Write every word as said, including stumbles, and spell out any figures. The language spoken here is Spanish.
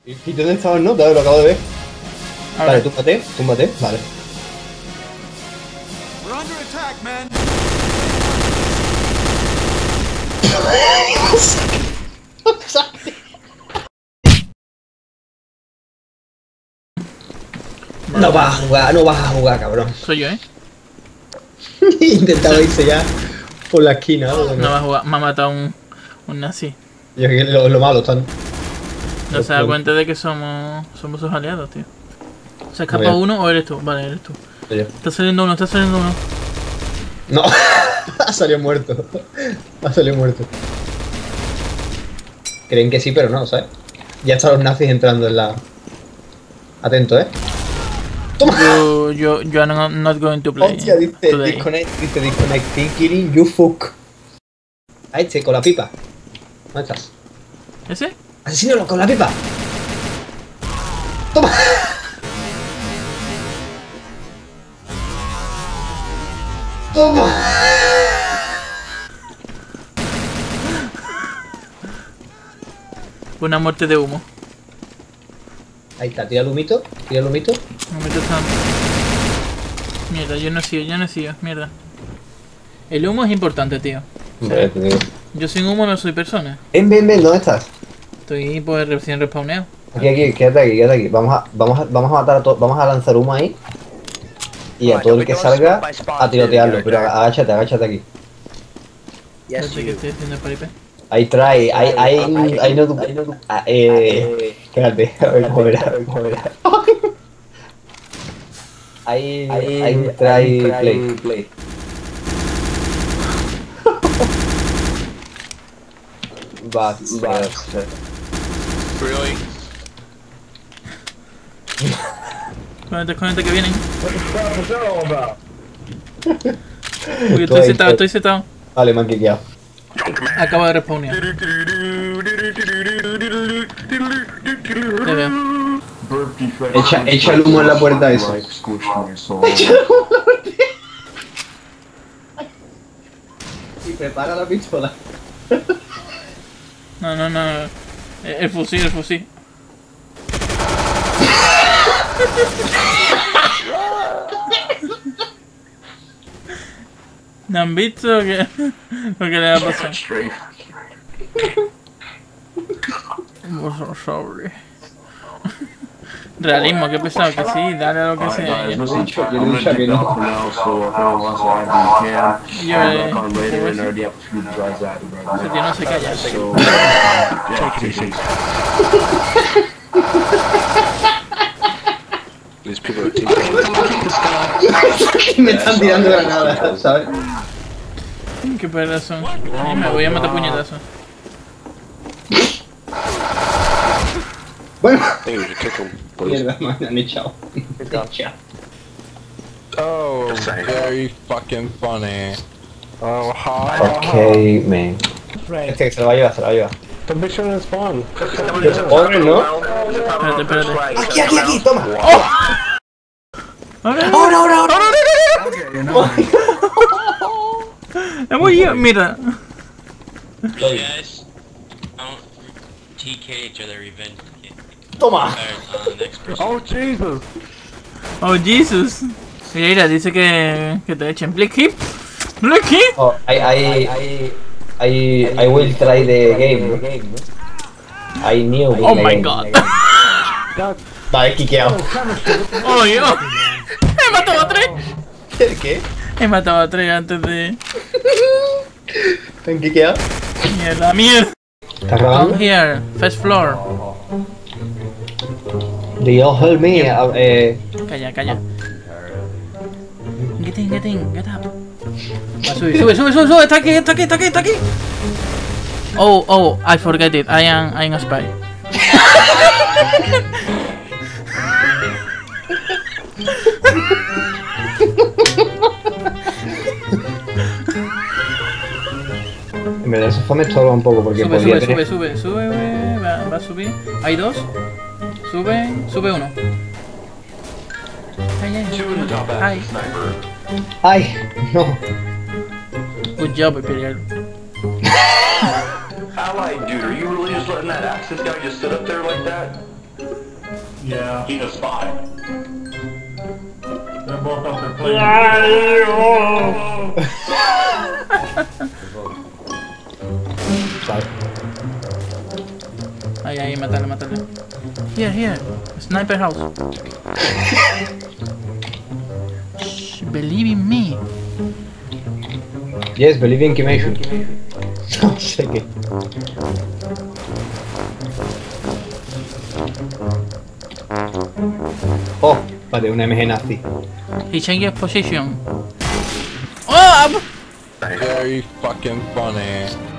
¿Y dónde estabas? No, lo acabo de ver. Ahora. Vale, túmbate, túmbate, vale. No vas a jugar, no vas a jugar, cabrón. Soy yo, ¿eh? Intentaba irse ya por la esquina. ¿no? No va a jugar. Me ha matado un, un nazi. Y es que lo, lo malo, están. No se da cuenta de que somos somos sus aliados, tío. ¿Se escapa Muy bien. uno o eres tú? Vale, eres tú. Soy yo. Está saliendo uno, está saliendo uno. No, ha salido muerto. Ha salido muerto. Creen que sí, pero no, ¿sabes? Ya están los nazis entrando en la. Atento, ¿eh? ¡Toma! Yo, yo, yo am not going to play. Hostia, dice today. disconnect, dice disconnect, thinking you fuck. A este, con la pipa. ¿Dónde estás? ¿Ese? ¡Asesínalo con la pipa! ¡Toma! ¡Toma! Una muerte de humo. Ahí está, tira el humito, tira el humito. No me tocan. Mierda, yo no sigo, yo no sigo, mierda. El humo es importante, tío. Hombre, te digo. Yo sin humo no soy persona. Ven, ven, ven, ¿dónde estás? Estoy pues recién respawneado. Aquí, aquí, quédate aquí, quédate aquí. Vamos a, vamos a, vamos a matar a todos, vamos a lanzar humo ahí. Y a todo el que salga, a tirotearlo. Pero agáchate, agáchate aquí. No sé qué estoy haciendo el paripé. Ahí trae, ahí, ahí, ahí no, ahí no, ah, eh, espérate, a ver cómo verá, a ver cómo verá. Ahí, ahí trae play, play. But, but, Really? Conecta, conecta que vienen. Uy, estoy setado, estoy setado. Vale, me han quiqueado. Acabo de respawnear. Te veo. Echa, echa el humo en la puerta eso. Y prepara la pistola. No, no, no. El, el fusil, el fusil. ¿No han visto lo que, lo que le va a pasar? Sobre. Realismo, qué pesado que sí, dale a lo que sea. Yo le he dicho, yo le he dicho que no. Yo eh, ese tío no se calla. These people are taking. Me están tirando granadas, ¿sabes? Qué pedazo. Ay, me voy a matar puñetazos. Bueno. I think we should kick him, please. Mierda, me han echado. Me han echado. Oh, very fucking funny. Oh, hi. Ok, man. Este que se lo va a llevar, se lo va a llevar. The mission is fun. Pobre, ¿no? Espérate, espérate. Aquí, aquí, aquí, toma. ¡Ahora! ¡Ahora, ahora, ahora! ¡Hemos ido! Mira. You guys don't T K each other even. Toma. Uh, next person. Oh, Jesus. Oh, Jesus. Mira, mira, dice que, que te echen. Blick hip. Blick hip. Oh, I, I, I, I will try the game, ¿no? I knew the Oh game. my god. Vale, quiqueado. Oh, yo. He matado a tres. ¿El qué? He matado a tres antes de. ¿Te han quiqueado? Mierda, mierda. ¿Estás Come grabando? here. First floor. Do you help me? Uh, eh, Calla, calla. Get in, get in, get up. Va, sube, sube, sube, sube, sube. Está aquí, está aquí, está aquí, está aquí. Oh, oh, I forget it. I am, I am a spy. en verdad, eso me estorba un poco porque Sube, podría sube, tener... sube, sube, sube, va, va a subir. Hay dos. Sube, sube uno. Ay, ay, ay. ¡Ay! No. Good job, Imperial. Allied dude, are you really just letting that Axis guy just sit up there like that? Yeah. He's a spy. They're both up there playing. Ahí, ahí, mátale, mátale. Here, here. Sniper house. Shh, believe in me. Yes, believe in Kimation. No sé qué. Oh, vale, una M G nazi. He changed position. Oh! Very fucking funny.